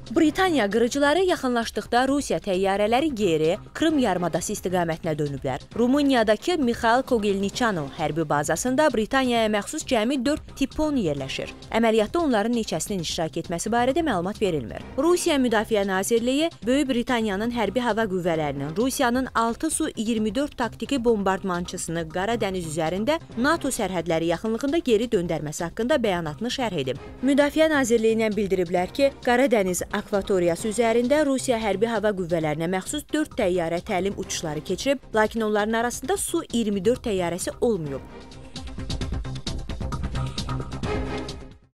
Britaniya qırıcıları yaxınlaşdıqda Rusiya təyyarələri geri Krım yarımadası istiqamətinə dönüblər. Rumuniyadakı Mikhail Kogelniçano hərbi bazasında Britaniyaya məxsus cəmi 4 Tipon yerləşir. Əməliyyatda onların neçəsinin iştirak etməsi barədə məlumat verilmir. Rusiya Müdafiə Nazirliyi Böyük Britaniyanın hərbi hava qüvvələrinin Rusiyanın 6 Su-24 taktiki bombardmançısını Qara dəniz üzərində NATO sərhədləri yaxınlığında geri döndərməsi haqqında bəyanatını şərh edib. Müdafiə Nazirliyindən bildiriblər ki, Qara dəniz akvatoriyası üzərində Rusiya hərbi hava qüvvələrinə məxsus 4 təyyarə təlim uçuşları keçirib, lakin onların arasında Su-24 təyyarəsi olmayıb.